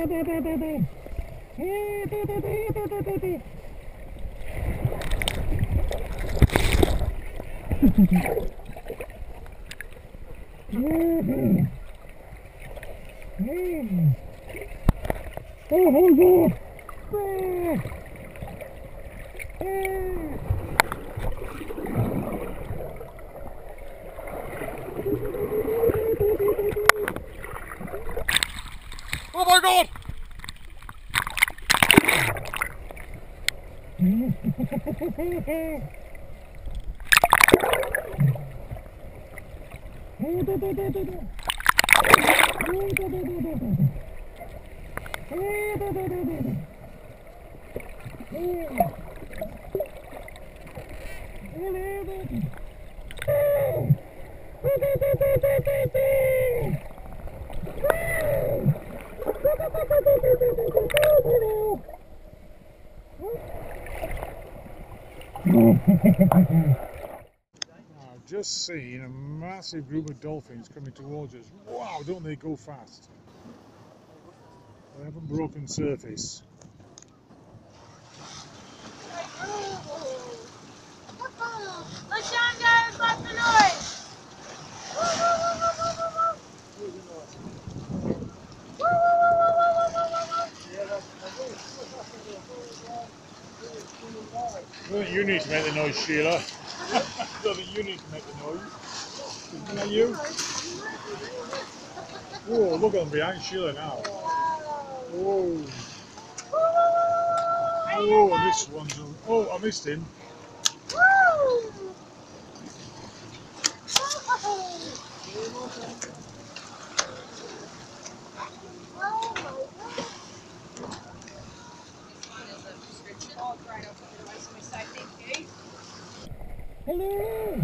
Oh my God! I've just seen a massive group of dolphins coming towards us. Wow, don't they go fast? They haven't broken surface. I think you need to make the noise, Sheila. I think you need to make the noise. Isn't that you? Whoa, look at them behind Sheila now. Whoa. Oh, I missed one. Oh, I missed him. Hello!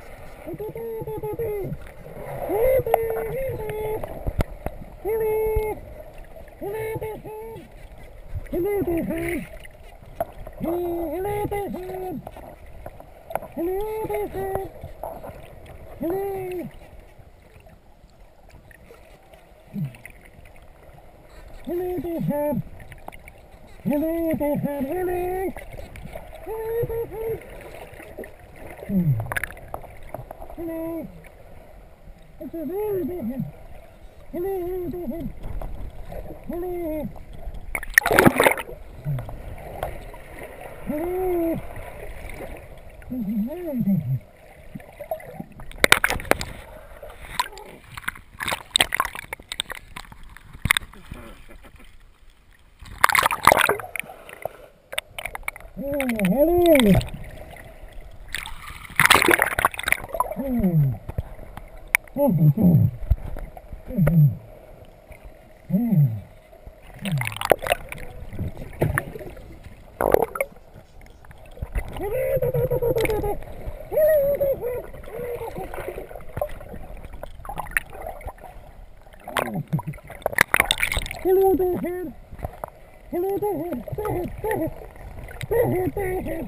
Hello. It's a very big head. Hello, big head. Hello. Hello. It's a very big head. Hello. Hello there, head. Hello there, head. There.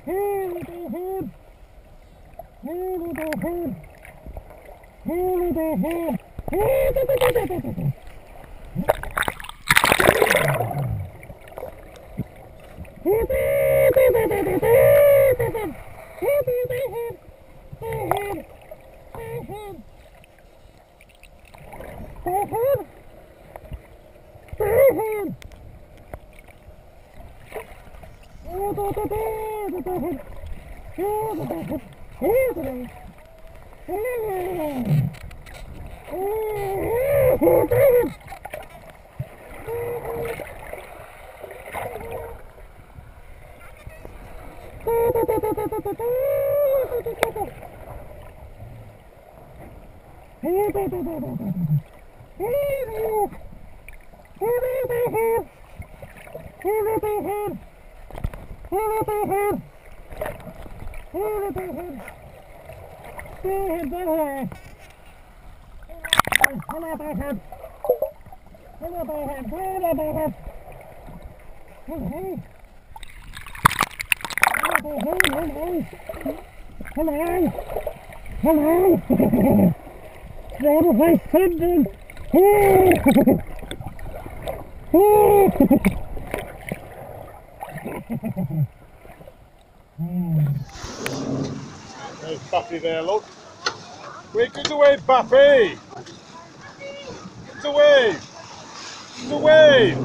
There's Bappy there, look. Wait, good away, Bappy! Good away! Good away!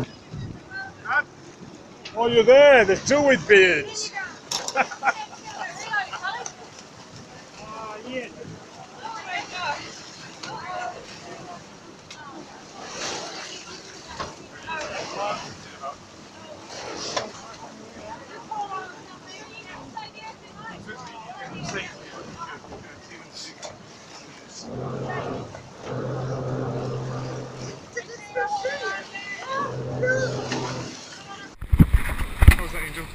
Oh, you're there, there's two with beards. How's that, Angel?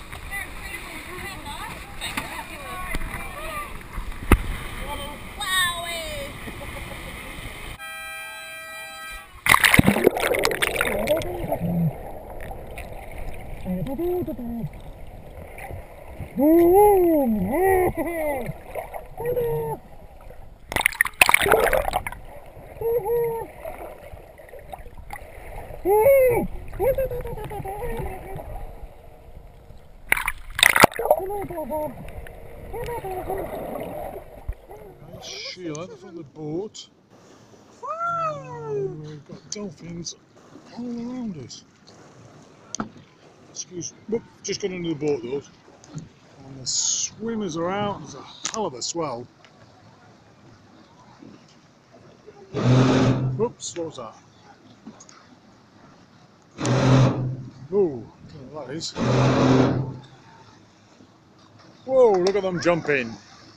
Nice Sheila from the boat. We've got dolphins all around us. Excuse me, just got under the boat though. And the swimmers are out, there's a hell of a swell. Oops, what was that? Oh, that is. Whoa, look at them jumping.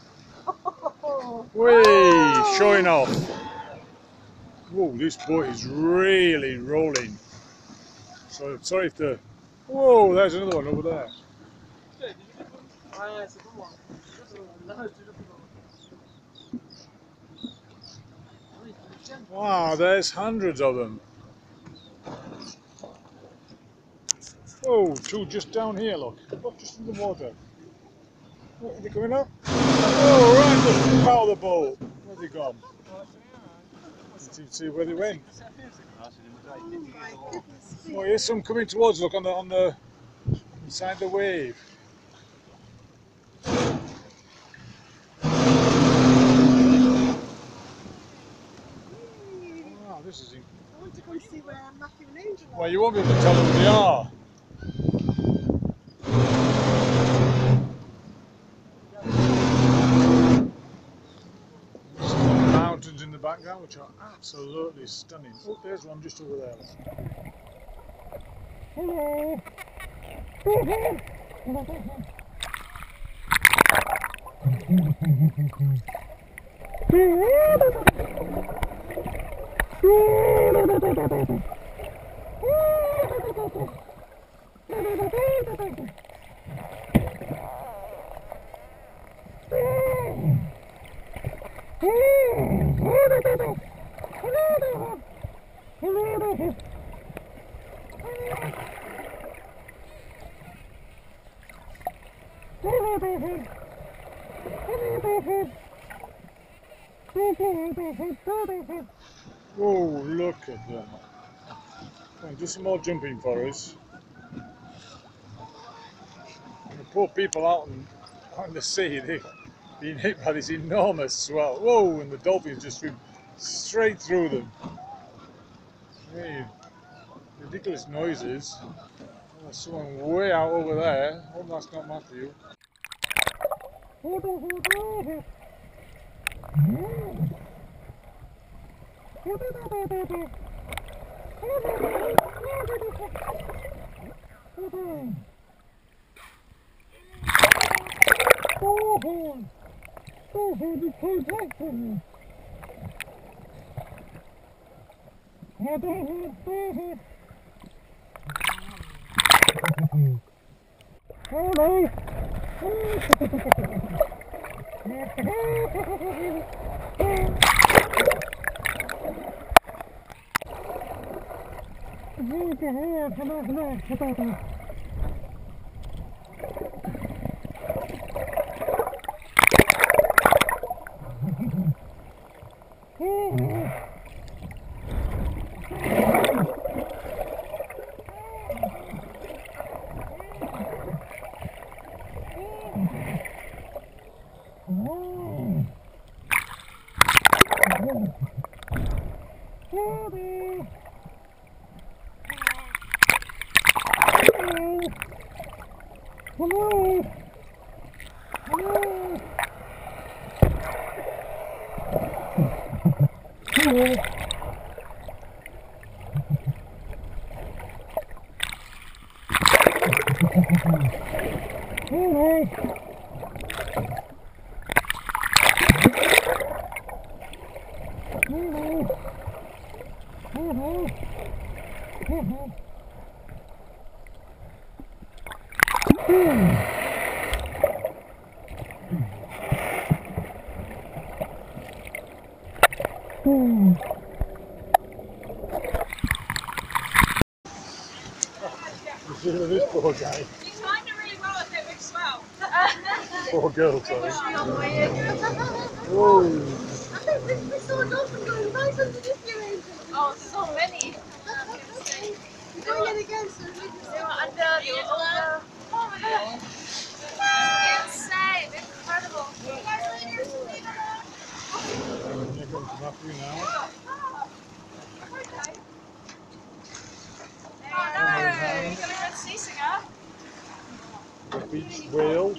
Way, showing off. Whoa, this boat is really rolling. So sorry if the. Whoa, there's another one over there. Wow, there's hundreds of them. Oh, two just down here, look. Look, just in the water. What, are they coming up? Oh, right, just out of the boat. Where's he gone? Did you see where they went? Oh, here's some coming towards, look, on the inside the wave. Wow, this is. I want to go and see where Matthew and Angel are. Well, you won't be able to tell who they are. Mountains in the background, which are absolutely stunning. Oh, there's one just over there. Hello. Whoa, look at them. Come on, do some more jumping for us. The poor people out in the sea, they've been hit by this enormous swell. Whoa, and the dolphins just swim straight through them. Hey, ridiculous noises. There's someone way out over there. Hope that's not Matthew. Look at this poor guy. You timed it really well with it, big swell. Poor girl, sorry. Whoa. Whoa. I think we saw a dolphin going right under this view. Oh, so many. We're going in again, so we can They were under, they were over. Oh my god. Insane, incredible. Here comes Matthew now. Oh no, you're gonna go see singer. The beach whale.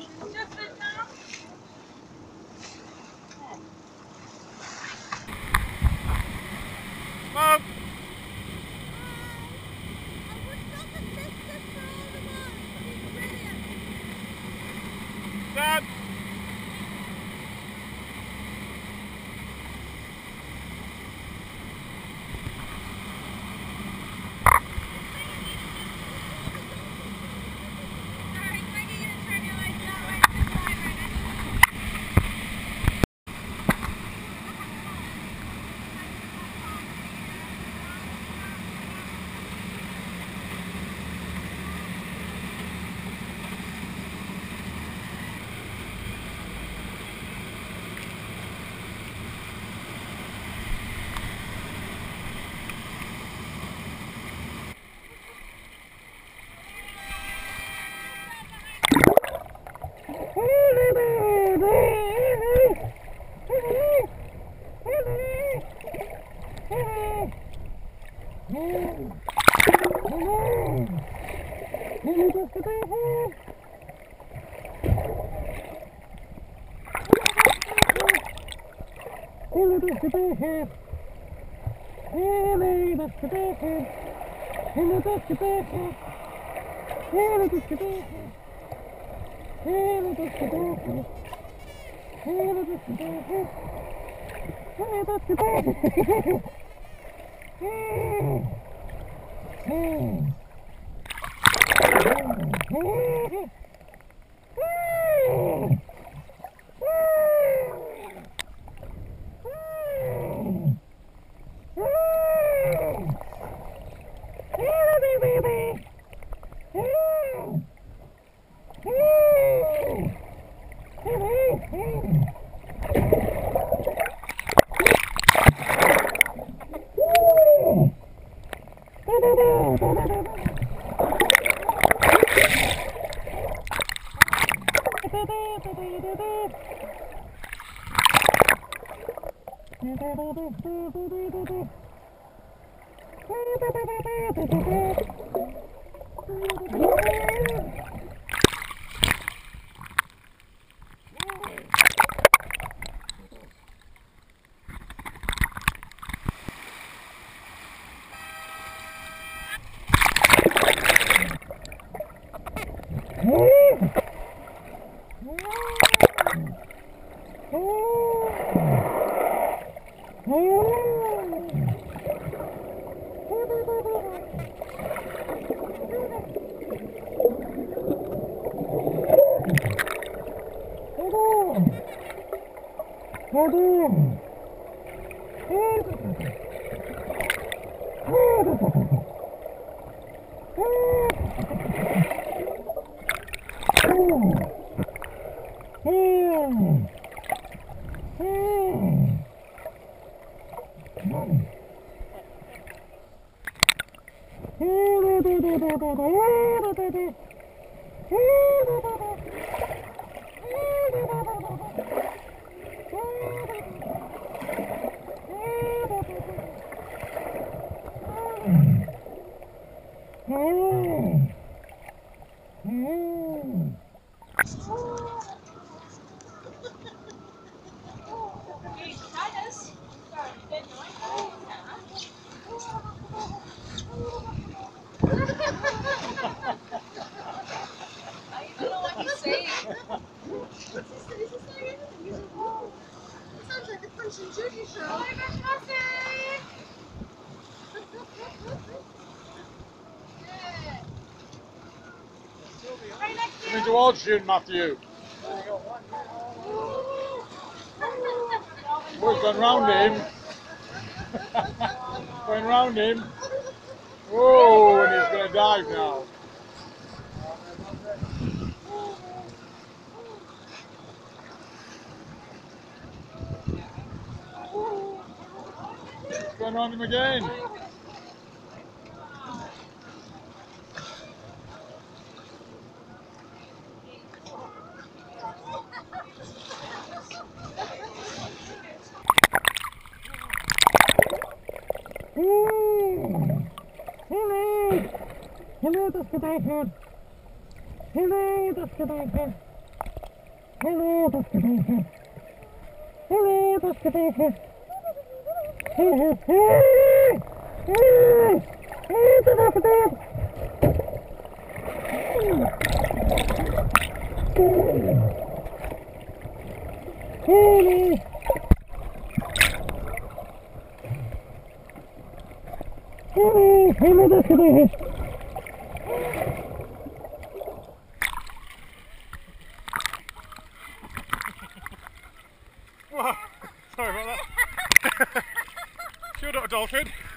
Mom! Dad! Sounds like the Punch and Judy show. Oh my gosh, Matthew! Right next to Coming you. towards you, Matthew. We've gone round him. Going round him. Whoa, and he's going to dive now. Going round him again. Hello, Dusky Dolphins. Hello, Dusky Dolphins. Hello, Dusky Dolphins. Hello, Dusky Dolphins. Hello, hey! Hey! Hey, the Dusky Dolphins. Hello. Hello, Dusky Dolphins. Whoa, sorry about that. Sure not a dolphin.